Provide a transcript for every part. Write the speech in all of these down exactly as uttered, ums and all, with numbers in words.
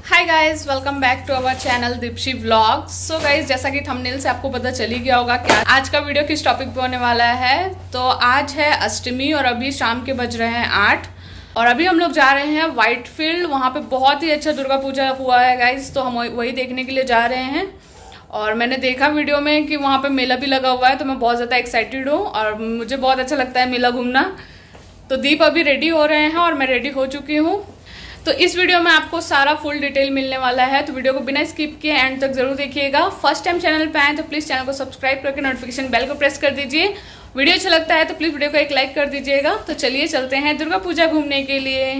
Hi guys, welcome back to our channel Deepshi vlogs. So guys, जैसा कि thumbnail से आपको पता चल ही गया होगा कि आज का वीडियो किस टॉपिक पे होने वाला है। तो आज है अष्टमी और अभी शाम के बज रहे हैं आठ और अभी हम लोग जा रहे हैं व्हाइटफील्ड। वहाँ पे बहुत ही अच्छा दुर्गा पूजा हुआ है गाइज, तो हम वही देखने के लिए जा रहे हैं। और मैंने देखा वीडियो में कि वहाँ पे मेला भी लगा हुआ है, तो मैं बहुत ज़्यादा एक्साइटेड हूँ और मुझे बहुत अच्छा लगता है मेला घूमना। तो दीप अभी रेडी हो रहे हैं और मैं रेडी हो चुकी हूँ। तो इस वीडियो में आपको सारा फुल डिटेल मिलने वाला है, तो वीडियो को बिना स्किप किए एंड तक जरूर देखिएगा। फर्स्ट टाइम चैनल पे आए तो प्लीज़ चैनल को सब्सक्राइब करके नोटिफिकेशन बेल को प्रेस कर दीजिए। वीडियो अच्छा लगता है तो प्लीज़ वीडियो को एक लाइक कर दीजिएगा। तो चलिए चलते हैं दुर्गा पूजा घूमने के लिए।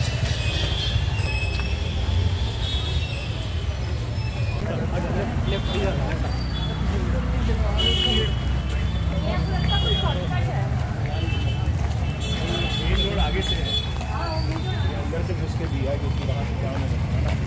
आगे से अंदर से घुस के दिया क्योंकि वहाँ से जाना है ना।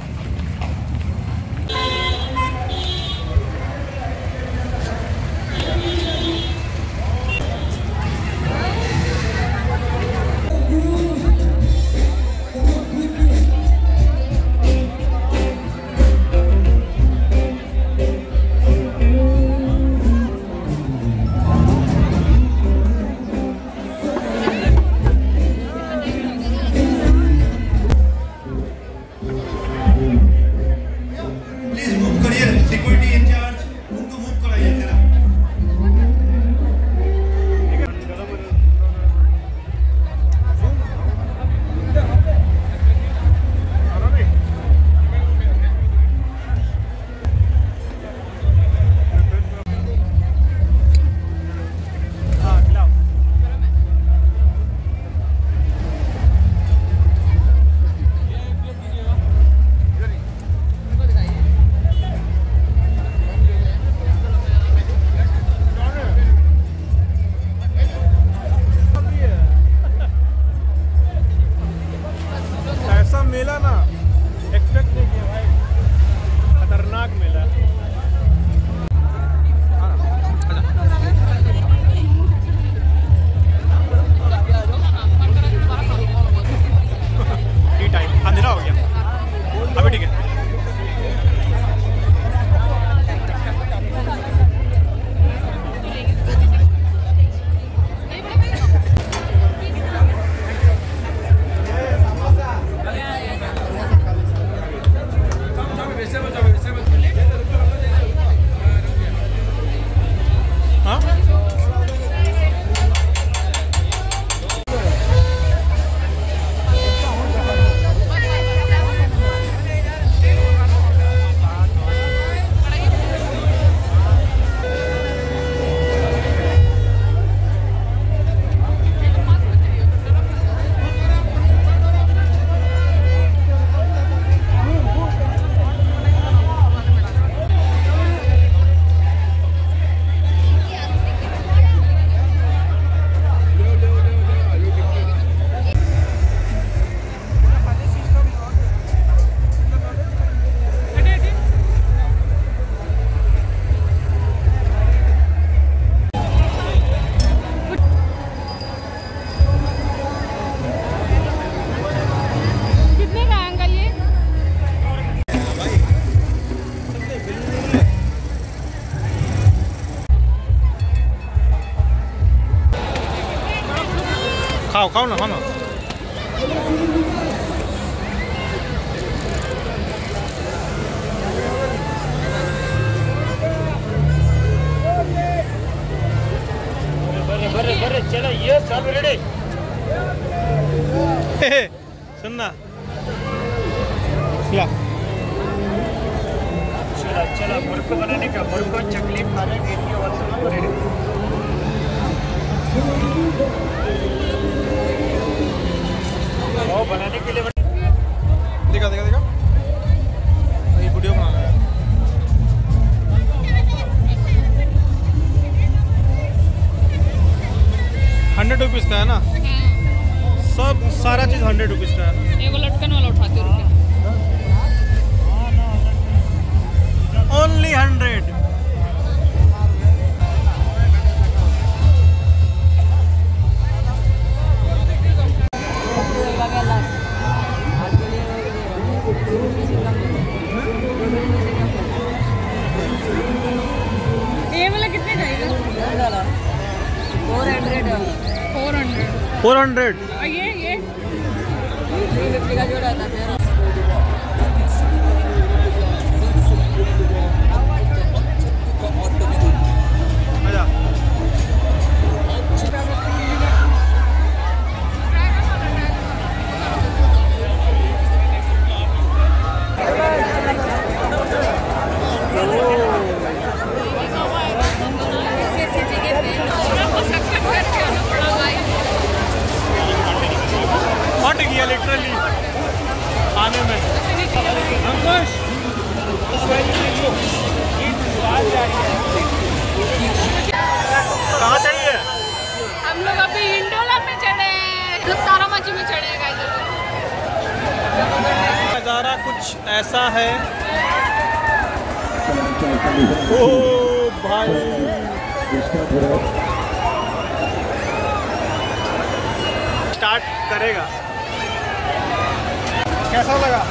मेला ना एक्सपेक्ट नहीं किया भाई, खतरनाक मेला। टी टाइम अंधेरा हो गया, अभी ठीक है। खाओ खाओ ना, खाओ ना। बरे बरे बरे चलो, ये सब रेडी। सुनना चला चला, मुर्को बनाने का, मुर्को चकली खाने के लिए और सब रेडी। वो बनाने के लिए देखा देखा देखा ये वीडियो बनाना है। हंड्रेड रुपीज़ का है ना, सब सारा चीज़ हंड्रेड रुपीज़ का है। ये वो लटकन वाला उठाते रुपये, ओनली हंड्रेड। Gracias. ये वाला कितने जाएगा? Four hundred four hundred four hundred ये ये का जोड़ा था मेरा। फट गया लिटरली आने में। अंकुश कहाँ चढ़िए? हम लोग अभी इंडोला में चढ़े, तारामाची में चढ़े हैं। नज़ारा कुछ ऐसा है। ओ भाई स्टार्ट करेगा। कैसा लगा?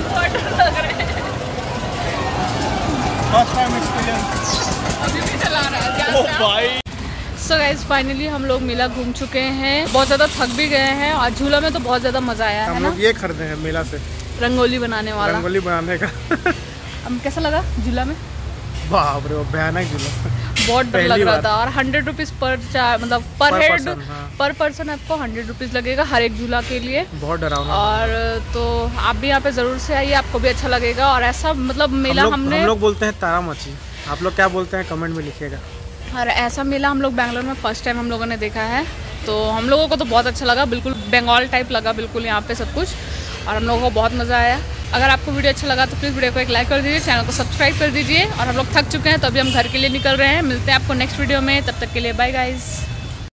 First time experience. अभी भी चला रहा है। ओ भाई सो गाइज फाइनली हम लोग मेला घूम चुके हैं, बहुत ज़्यादा थक भी गए हैं और झूला में तो बहुत ज़्यादा मज़ा आया है हम ना। लोग ये खरीदे हैं मेला से, रंगोली बनाने वाला। रंगोली बनाने का। अब कैसा लगा झूला में? बाप रे भयानक झूला, बहुत डर लग रहा था। और हंड्रेड रुपीज़ पर चार मतलब पर, पर हेड पर्सन, हाँ। पर पर्सन आपको हंड्रेड रुपीज़ लगेगा हर एक झूला के लिए। बहुत डरावना। और तो आप भी यहाँ पे ज़रूर से आइए, आपको भी अच्छा लगेगा। और ऐसा मतलब मेला हम लोग, हमने हम लोग बोलते हैं तारामाची, आप लोग क्या बोलते हैं कमेंट में लिखिएगा। और ऐसा मेला हम लोग बैंगलोर में फर्स्ट टाइम हम लोगों ने देखा है, तो हम लोगों को तो बहुत अच्छा लगा। बिल्कुल बंगाल टाइप लगा बिल्कुल यहाँ पे सब कुछ, और हम लोगों को बहुत मज़ा आया। अगर आपको वीडियो अच्छा लगा तो प्लीज़ वीडियो को एक लाइक कर दीजिए, चैनल को सब्सक्राइब कर दीजिए। और हम लोग थक चुके हैं तो अभी हम घर के लिए निकल रहे हैं। मिलते हैं आपको नेक्स्ट वीडियो में, तब तक के लिए बाय गाइज़।